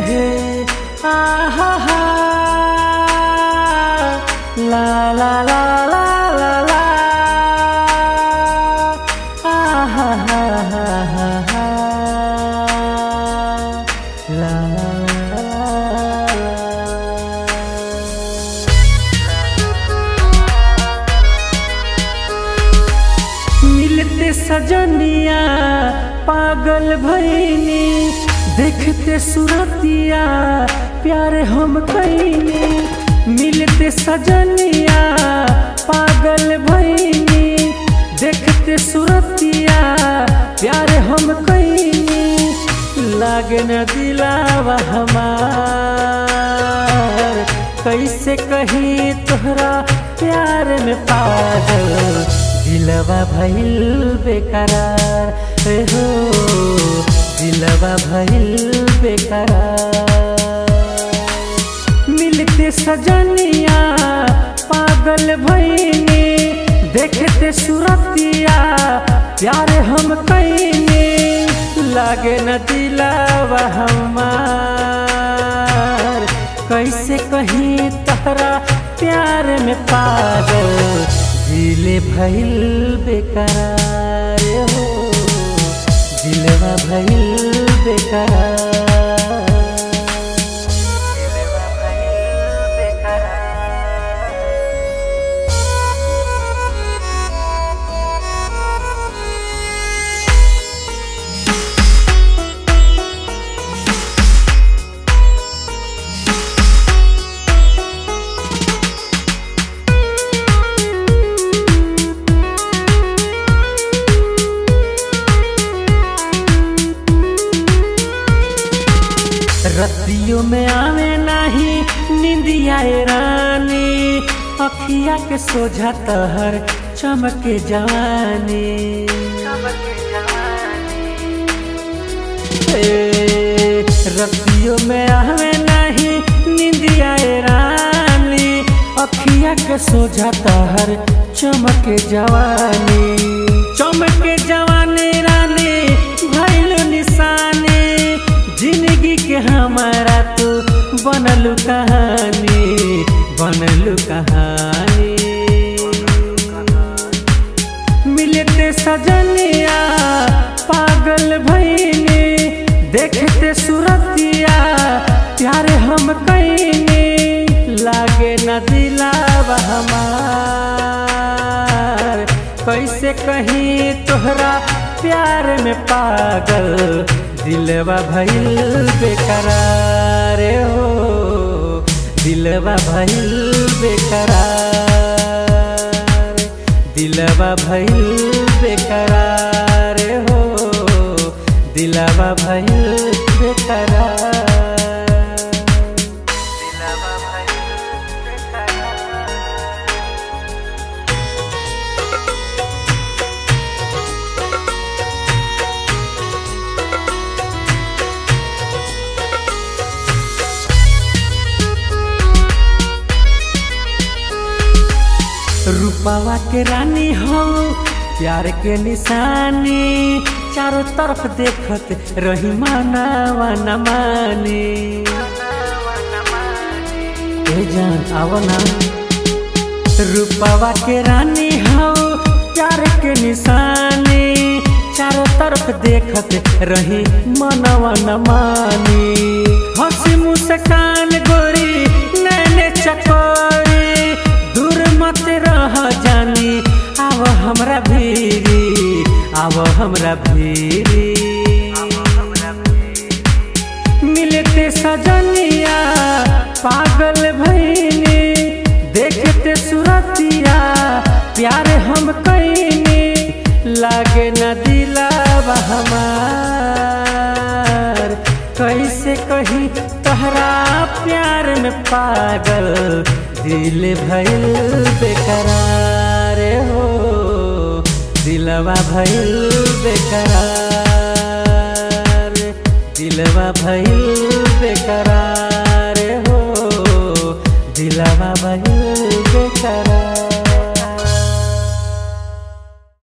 है आहा हा ला ला ला ला ला ला आहा हा हा हा हा ला ला मिलते सजनिया पागल भईनी देखते सुरतिया प्यार हम कईनी मिलते सजनिया पागल भईनी देखते सुरतिया प्यार हम कईनी लागे न दिलावा हमार कैसे कहीं तोहरा प्यार में पागल दिलवा भइल बेकरार हो दिलवा भइल बेकरार मिलते सजनिया पागल भईनी देखते सुरतिया प्यार हम कईनी लागे न दिलावा हमार कैसे कहीं तहरा प्यार में पागल दिले भइल बेकरार हो दिलवा भइल बेकरार रतियों में आवे नहीं निंदिया रानी अखिया के सोझा तहर चमके जवानी रतियों में आवे नहीं निंदिया रानी अखिया के सोझा तहर चमके जवानी रानी भइल निशानी जिंदगी के हमारा तू बनलू कहानी मिलते सजनिया पागल भईनी देखते सुरतिया प्यार हम कईनी लागे न दिलावा हमार कैसे कहीं तोहरा प्यार में पागल दिलवा भइल बेकरार हो दिलवा भइल बेकरार दिलवा भइल बेकरार हो दिलवा भइल बेकरार रूपावा के रानी हो प्यार के निशानी चारों तरफ देखत रही मानावा न मानी जान आवना रूपावा के रानी हो प्यार के निशानी चारों तरफ देखत रही मानावा न मानी हंसी मुस्कान गोरी नैने चकोरी दूर मत रह जानी आव हमरा भीरी मिलते सजनिया पागल भईनी देखते सुरतिया प्यार हम कईनी लागे न दिलावा हमार कैसे कहीं तहरा प्यार में पागल दिल भइल बेकरार हो दिलवा भइल बेकरार दिलवा भइल बेकरार हो दिलवा भइल बेकरार।